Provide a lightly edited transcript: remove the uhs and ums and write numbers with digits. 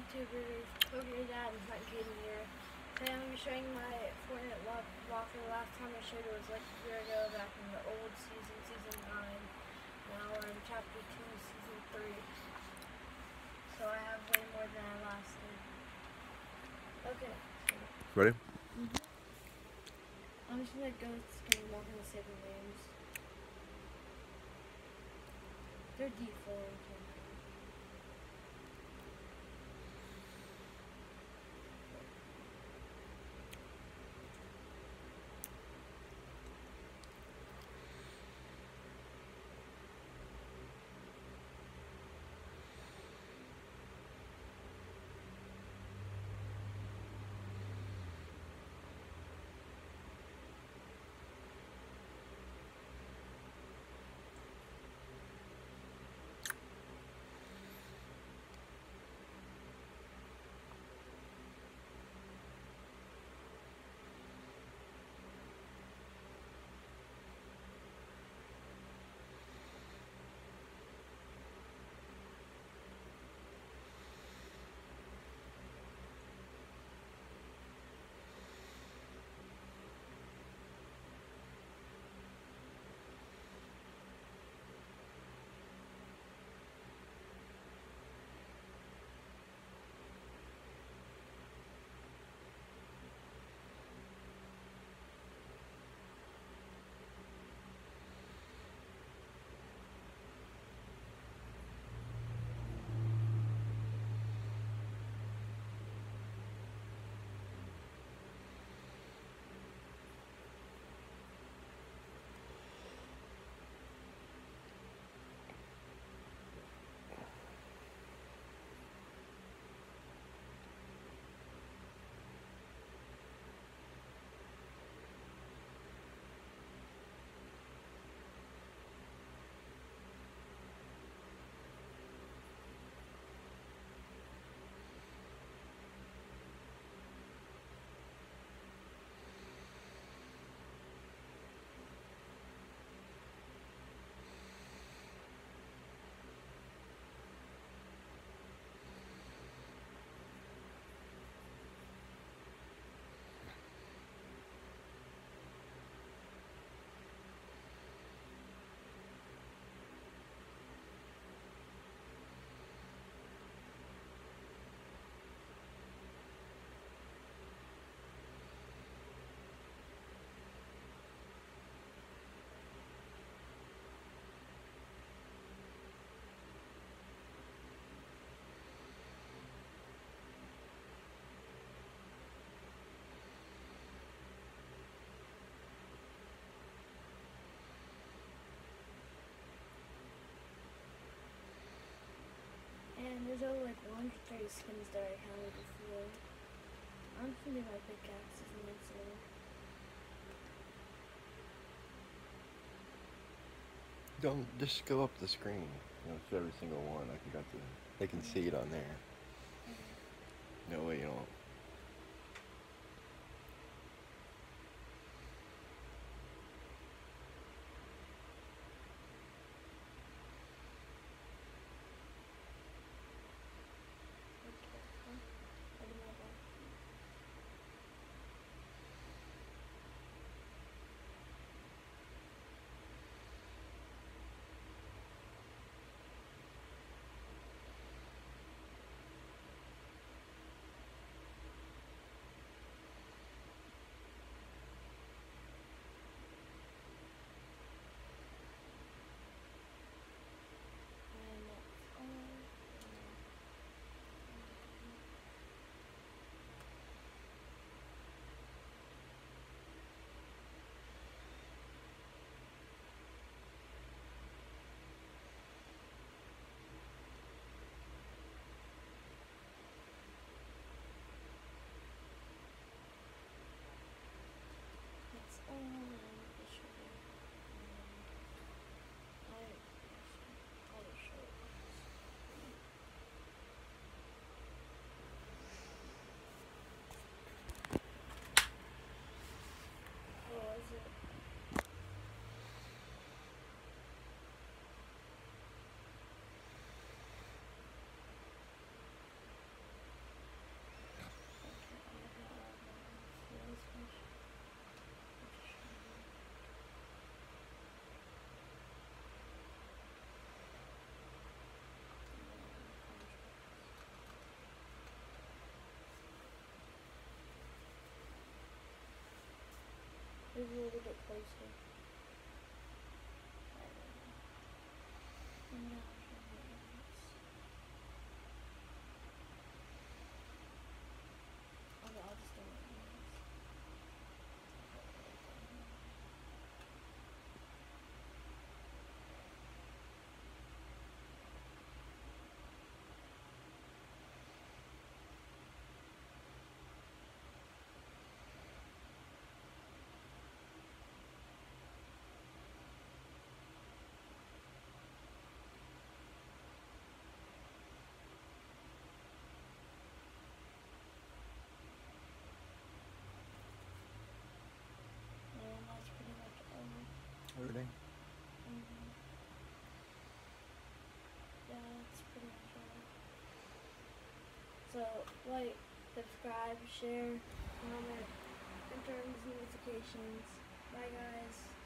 YouTubers. Okay, Dad, it's not Kaden here. Today I'm going to be showing my Fortnite walkthrough. The last time I showed it was like a year ago, back in the old season, season 9. Now we're in chapter 2, season 3. So I have way more than I last did. Okay. Ready? I'm just going to go screen walk in the saber names. They're default. And there's over like 130 skins that I counted before. I'm just gonna do my pickaxes and then so. Don't just go up the screen. Show every single one. Like you got the. They can see it on there. No way you don't. like, subscribe, share, comment, and turn on notifications. Bye, guys.